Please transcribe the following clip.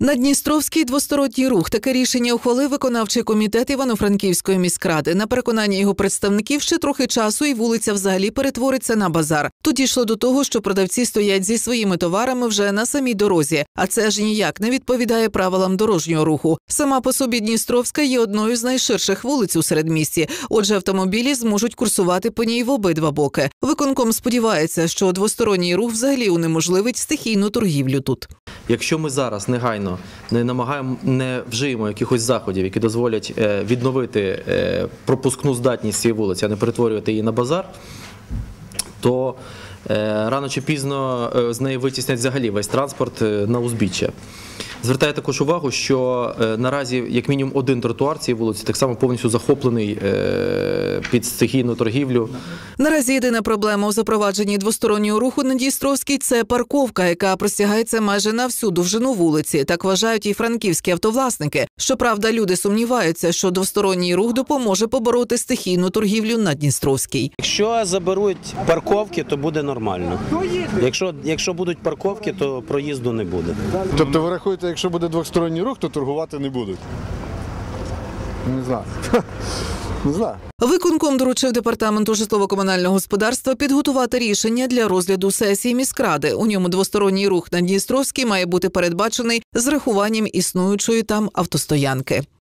Наддністровський двосторонній рух. Таке рішення ухвалив виконавчий комітет Івано-Франківської міськради. На переконання його представників, ще трохи часу і вулиця взагалі перетвориться на базар. Тут дійшло до того, що продавці стоять зі своїми товарами вже на самій дорозі. А це ж ніяк не відповідає правилам дорожнього руху. Сама по собі Дністровська є одною з найширших вулиць у середмісті. Отже, автомобілі зможуть курсувати по ній в обидва боки. Виконком сподівається, що двосторонній рух взагалі унеможливить стихійну торгівлю тут. Якщо ми зараз негайно не вжиємо якихось заходів, які дозволять відновити пропускну здатність цієї вулиці, а не перетворювати її на базар, то рано чи пізно з неї витіснять взагалі весь транспорт на узбіччя. Звертаю також увагу, що наразі як мінімум один тротуар цієї вулиці так само повністю захоплений під стихійну торгівлю. Наразі єдина проблема у запровадженні двостороннього руху на Дністровській – це парковка, яка простягається майже на всю довжину вулиці. Так вважають і франківські автовласники. Щоправда, люди сумніваються, що двосторонній рух допоможе побороти стихійну торгівлю на Дністровській. Якщо заберуть парковки, то буде нормально. Якщо будуть парковки, то проїзду не буде. Тобто ви рахуєте, якщо буде двосторонній рух, то торгувати не будуть? Не знаю. Не знаю. Виконком доручив департаменту житлово-комунального господарства підготувати рішення для розгляду сесії міськради. У ньому двосторонній рух на Дністровській має бути передбачений з рахуванням існуючої там автостоянки.